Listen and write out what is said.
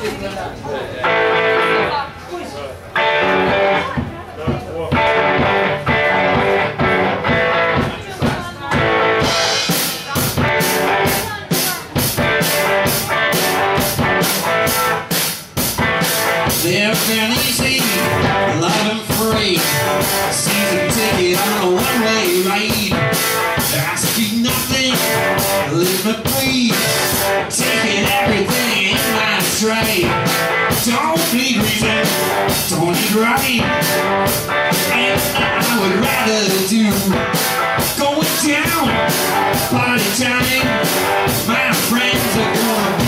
They're fairly easy, live and free. Season ticket on a one-way ride. Asking nothing, live and breathe. Taking everything in my stride. Don't need reason, don't need right. And I would rather do going down, party time. My friends are gonna